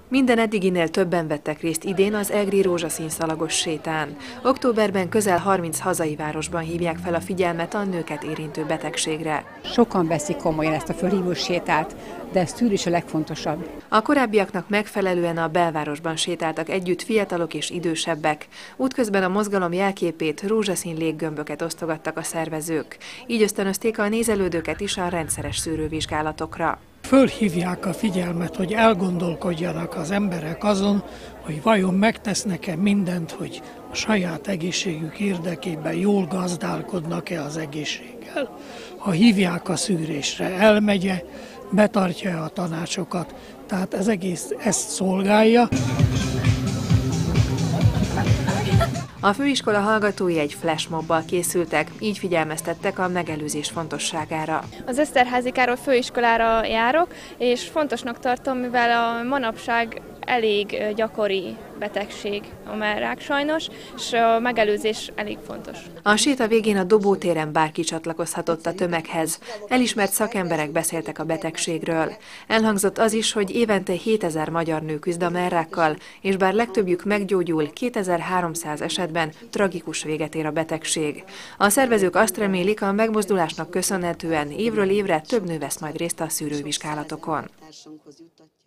Minden eddiginél többen vettek részt idén az egri rózsaszínszalagos sétán. Októberben közel 30 hazai városban hívják fel a figyelmet a nőket érintő betegségre. Sokan veszik komolyan ezt a fölhívós sétát, de ez tűr is a legfontosabb. A korábbiaknak megfelelően a belvárosban sétáltak együtt fiatalok és idősebbek. Útközben a mozgalom jelképét, rózsaszín léggömböket osztogattak a szervezők. Így ösztönözték a nézelődőket is a rendszeres szűrővizsgálatokra. Fölhívják a figyelmet, hogy elgondolkodjanak az emberek azon, hogy vajon megtesznek-e mindent, hogy a saját egészségük érdekében jól gazdálkodnak-e az egészséggel. Ha hívják a szűrésre, elmegye, betartja a tanácsokat, tehát ez egész ezt szolgálja. A főiskola hallgatói egy flashmobbal készültek, így figyelmeztettek a megelőzés fontosságára. Az Eszterházy Károly főiskolára járok, és fontosnak tartom, mivel a manapság elég gyakori betegség a mellrák sajnos, és a megelőzés elég fontos. A séta végén a dobótéren bárki csatlakozhatott a tömeghez. Elismert szakemberek beszéltek a betegségről. Elhangzott az is, hogy évente 7000 magyar nő küzd a mellrákkal, és bár legtöbbjük meggyógyul, 2300 esetben tragikus véget ér a betegség. A szervezők azt remélik, a megmozdulásnak köszönhetően évről évre több nő vesz majd részt a szűrővizsgálatokon.